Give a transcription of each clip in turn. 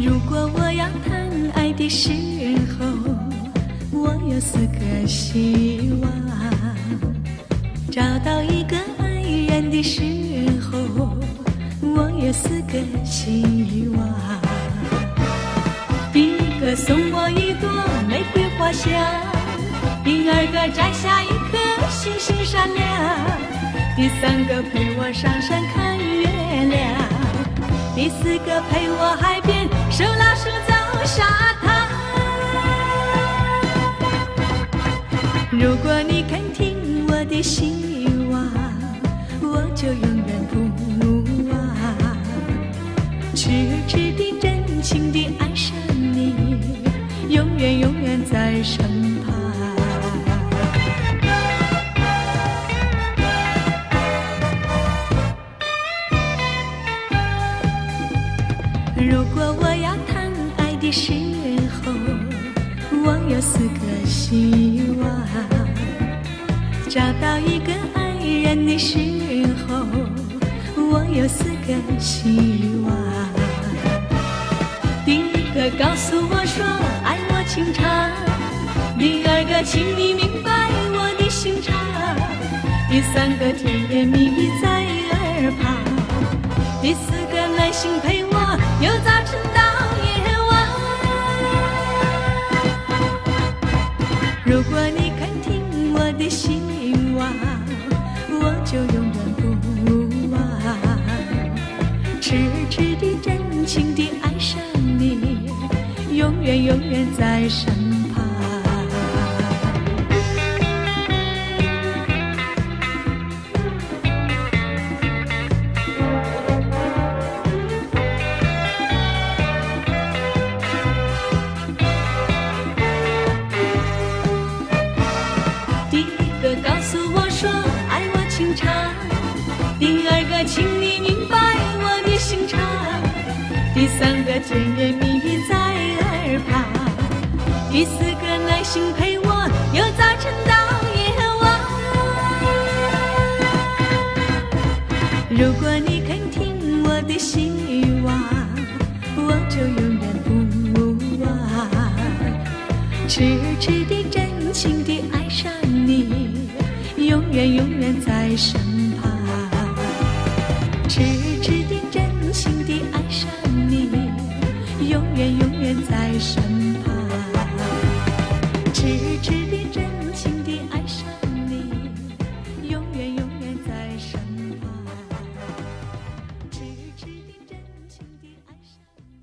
如果我要谈爱的时候，我有4个希望。找到一个爱人的时候，我有4个希望。第1个送我一朵玫瑰花香，第2个摘下一颗星星闪亮，第3个陪我上山看月亮，第4个陪我海边手拉手走沙滩。如果你肯听我的希望，我就永远不忘，痴痴地真情地爱上你，永远永远在身旁。如果我要谈爱的时候，我有4个希望。找到一个爱人的时候，我有4个希望。第1个告诉我说爱我情长，第2个请你明白我的心肠，第3个甜言蜜语在耳旁，第4个耐心陪我由早晨到夜晚。如果你肯听我的希望，我就永远不忘，痴痴地真情地爱上你，永远永远在身旁。第2个请你明白我的心肠，第3个甜言蜜语在耳旁，第4个耐心陪我由早晨到夜晚。如果你肯听我的希望，我就永远不忘，痴痴地真情地爱上你，永远永远在身旁。痴痴地真情地爱上你，永远永远在身旁。痴痴地真情地爱上你，永远永远在身旁。痴痴地真情地爱上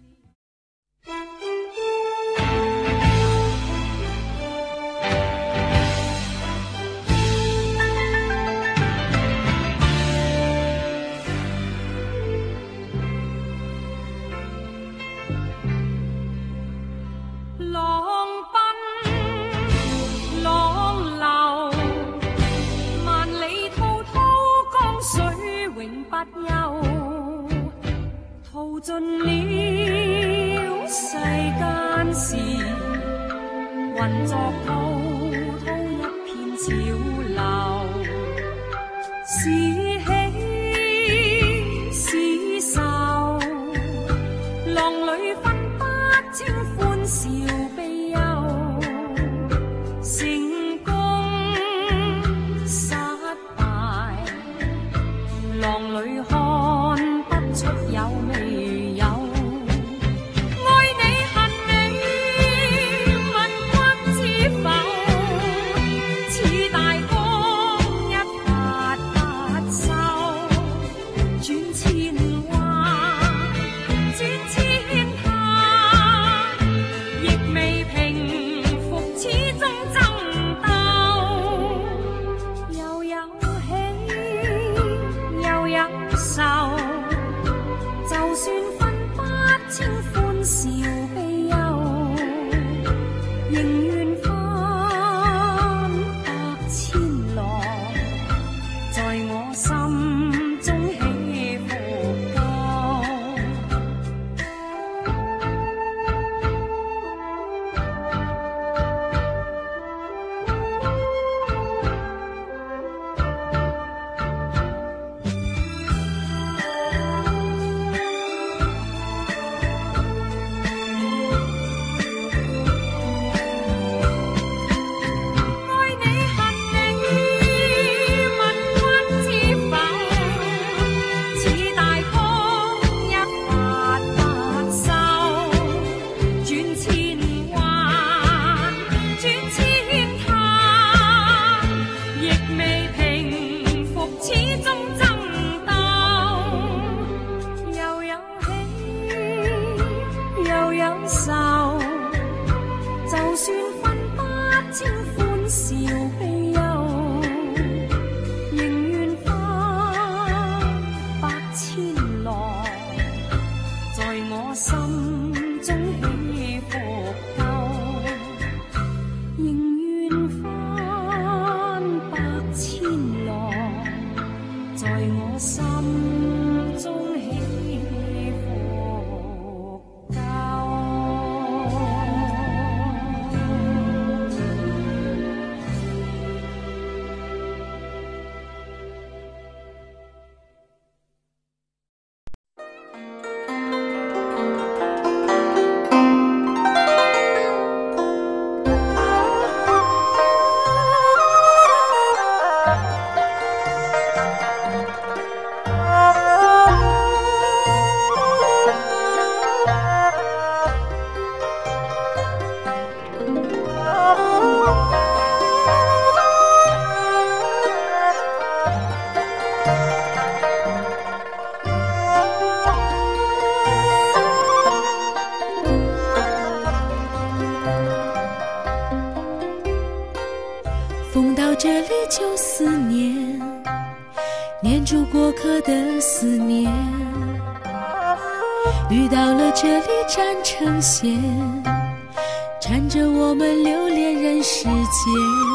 尽了世間事，混作滔滔一片潮流，是喜是愁，浪裏分不清歡笑悲憂，成功失敗，浪裏看不出有味。 我心中起伏够，仍愿翻百千浪，在我心中起伏够。 风到这里就思念，念住过客的思念。雨到了这里站成线，缠着我们留恋人世间。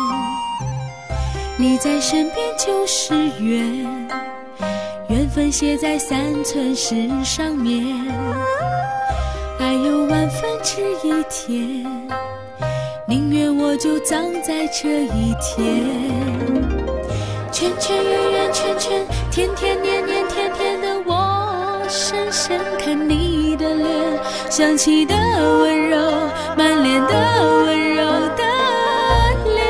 你在身边就是缘，缘分写在3寸石上面。爱有万分之一甜，宁愿我就葬在这一天。圈圈圆圆圈圈，天天年年天天的我，深深看你的脸，想起的温柔，满脸的温柔的脸。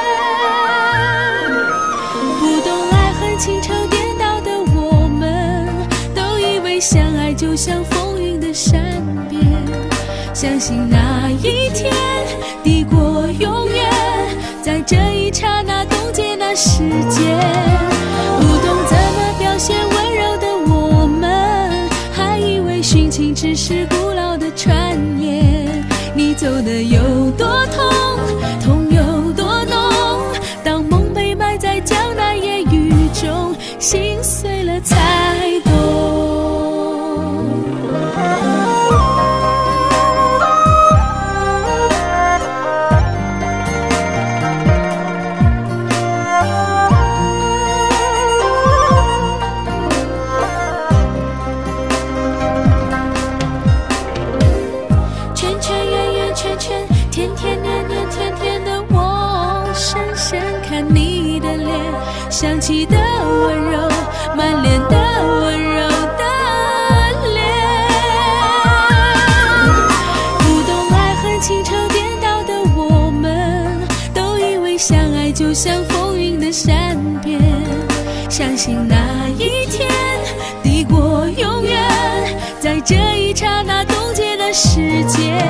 不懂爱恨情仇颠倒的我们，都以为相爱就像风云的善变，相信那一天抵过永远，在这一刹那冻结那时间。不懂怎么表现温柔的我们，还以为殉情只是古老的传言。你走的有多痛，痛有多浓，当梦被埋在江南烟雨中，心碎了才懂。天天年年天天的我，深深看你的脸，想起的温柔，满脸的温柔的脸。不懂爱恨情仇颠倒的我们，都以为相爱就像风云的善变，相信那一天抵过永远，在这一刹那冻结的时间。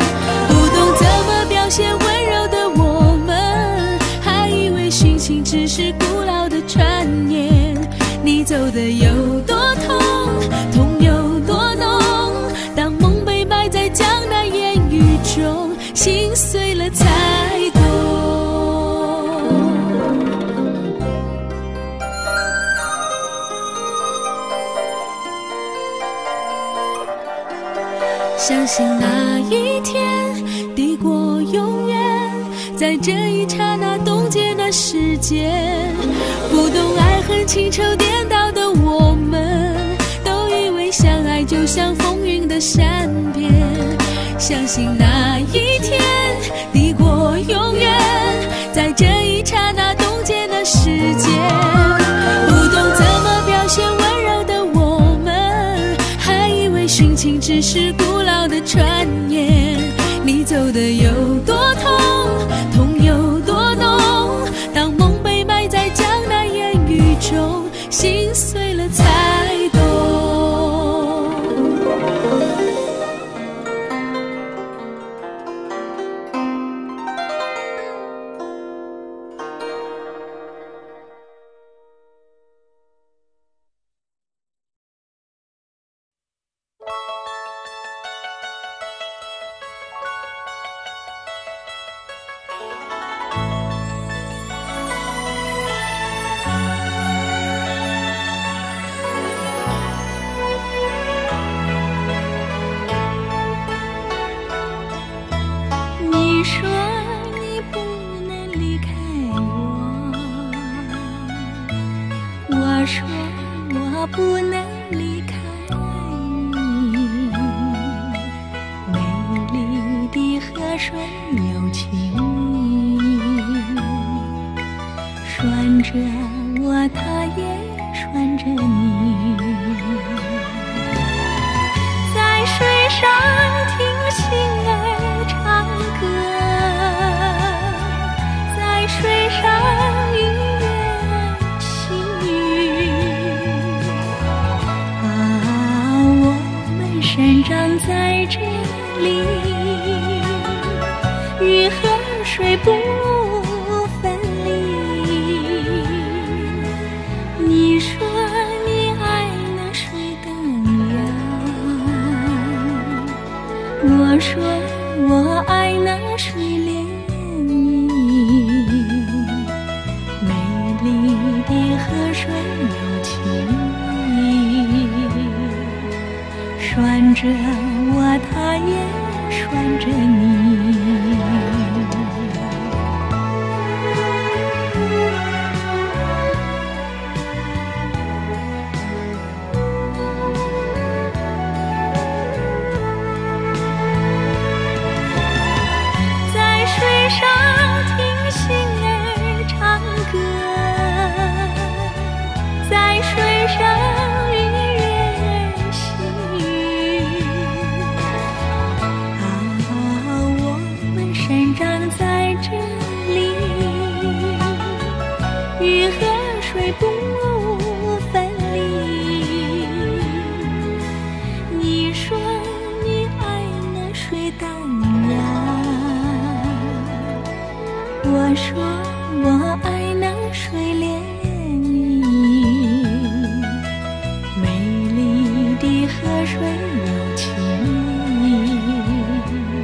表现温柔的我们，还以为殉情只是古老的传言。你走的有多痛，痛有多浓，当梦被埋在江南烟雨中，心碎了才懂。相信那一天抵过永远，在这一刹那冻结那时间。不懂爱恨情仇颠倒的我们，都以为相爱就像风云的善变，相信那一天抵过永远，在这一刹那冻结那时间。不懂怎么表现温柔的我们，还以为殉情只是古老的传言。你走的有多痛，痛有多浓，当梦被埋在江南烟雨中，心碎了才懂。 生长在这里，雨和水不分离。你说你爱那水的样，我说我爱那水涟漪。美丽的河水有情意，拴着我，它也拴着你。在水上听星儿唱歌，在水上雨和水不分离。你说你爱那水荡漾，我说我爱那水涟漪。美丽的河水有情意，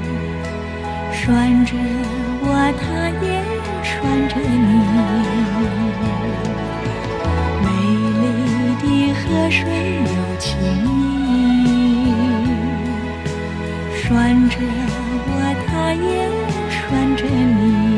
拴着我，它也拴着你。河水有情意，拴着我，它也拴着你。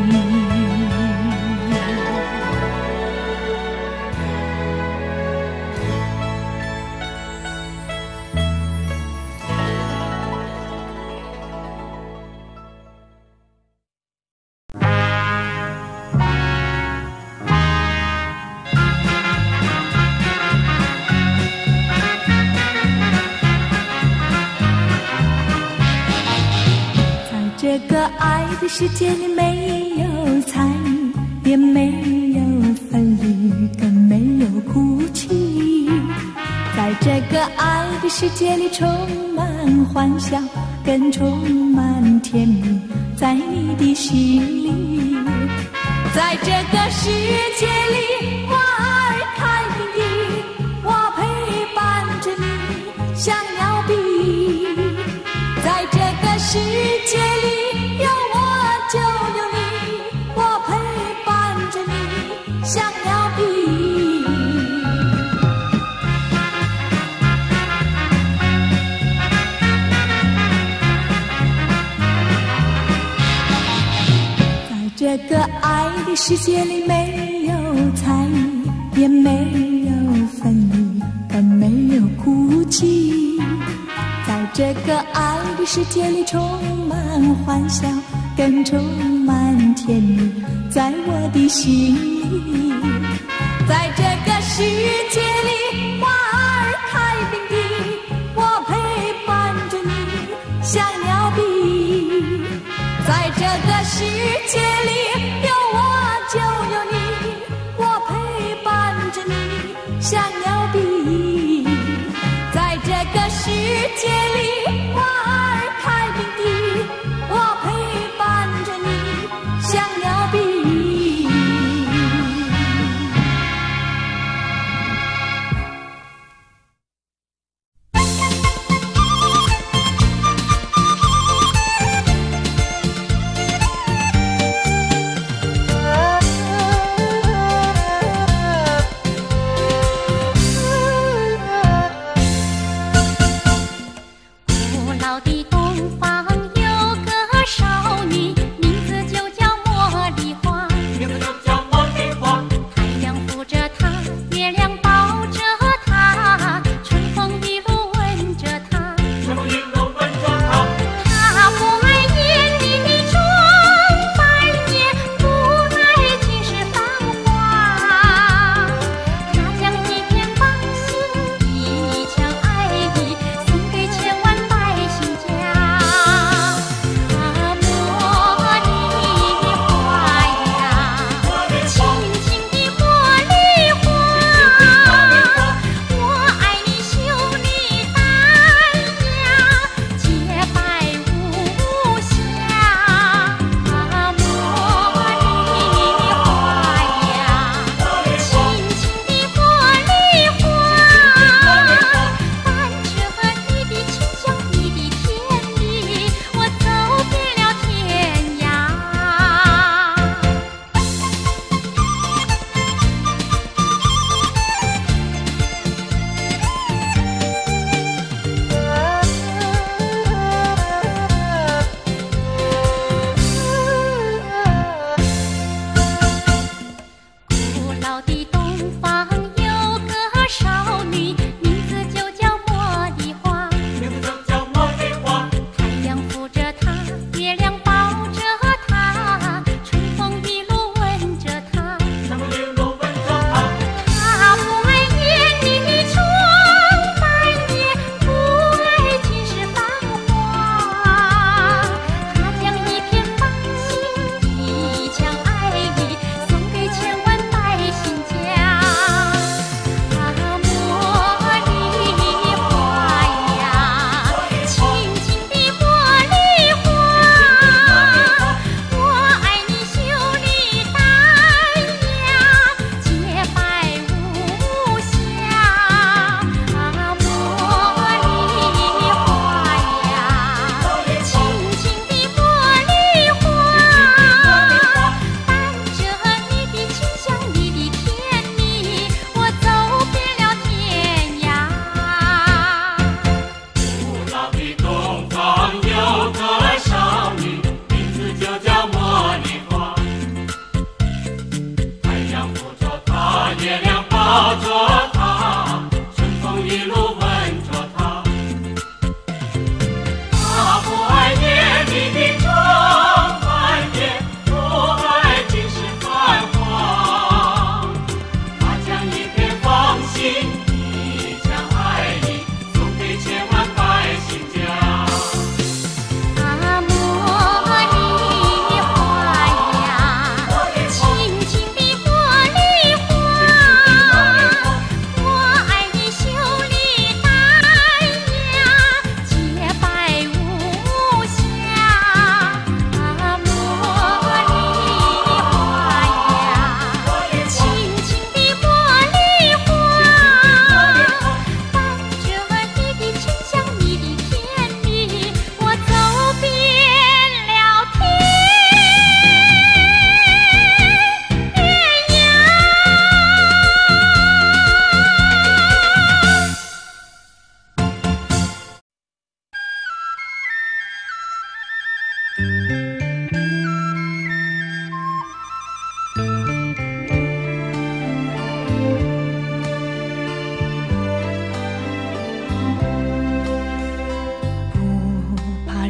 这个爱的世界里没有猜疑，也没有分离，更没有哭泣。在这个爱的世界里充满欢笑，更充满甜蜜，在你的心里。在这个世界里，花儿开遍地，我陪伴着你，像鸟比。在这个世界里，有我就有你，我陪伴着你，像鸟比。在这个爱的世界里，没有猜疑，也没有分离，更没有哭泣。在这个爱的世界里，充满欢笑，更充满甜蜜，在我的心里。在这个世界里，花儿开遍地，我陪伴着你，像鸟比。在这个世界里，有我就有你，我陪伴着你，像鸟比。在这个世界里，花儿开遍地，我陪伴着你，像鸟比。 古老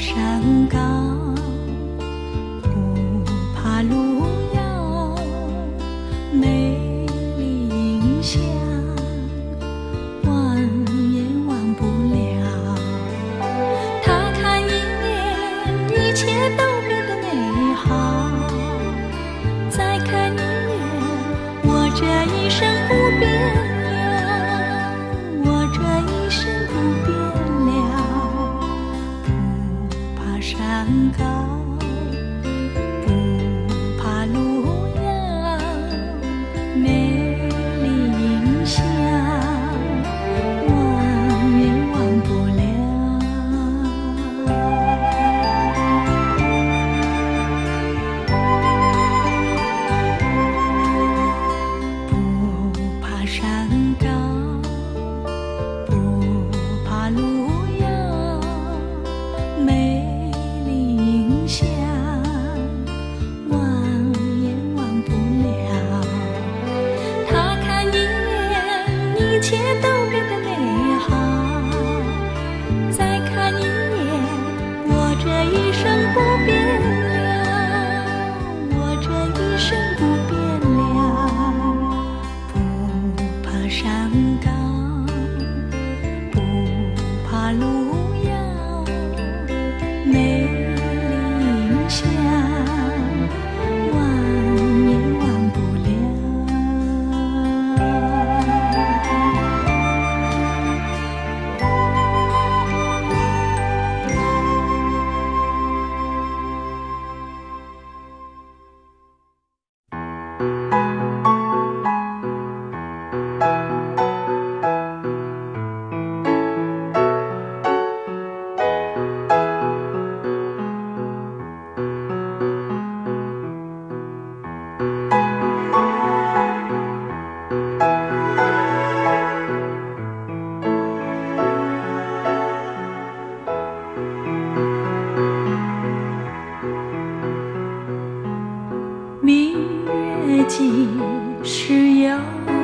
山高，不怕路遥，美丽乡，忘也忘不了。他看一眼，一切都变得美好。再看一眼，我这一生不变了，我这一生不变了。不怕山高，不怕路遥，美丽乡，忘也忘不了。不怕山高，不怕路遥，美丽乡，忘也忘不了。他看一眼，一切都变得美好。再看一眼，我这一生不变了，我这一生不变了。不怕山高，不怕路遥，美丽乡，忘也忘不了。明月几时有？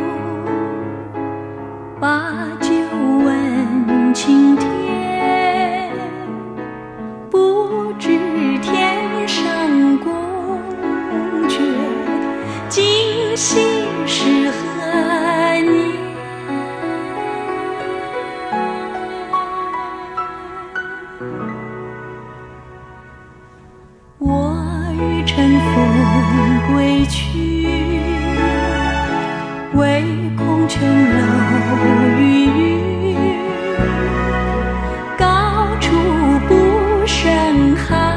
把酒问青天。不知天上宫阙，今夕是何年？我欲乘风归去，唯恐琼楼玉宇，高处不胜寒。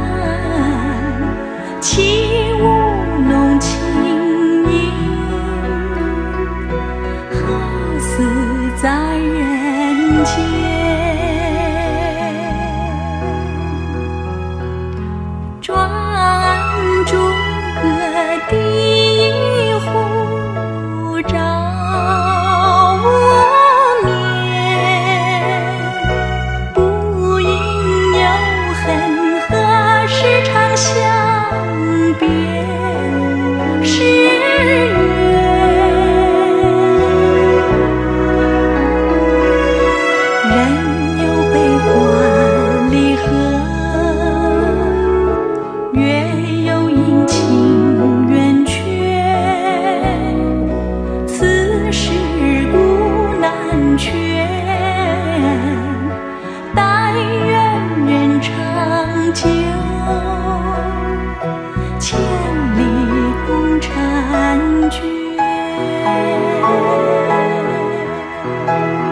起舞弄清影，好似在人间。专诸葛第户，照我面。不应有恨，何时长相别时圆？人有悲欢离合，月有阴晴圆缺，此事古难全。但愿人长久，千里共婵娟。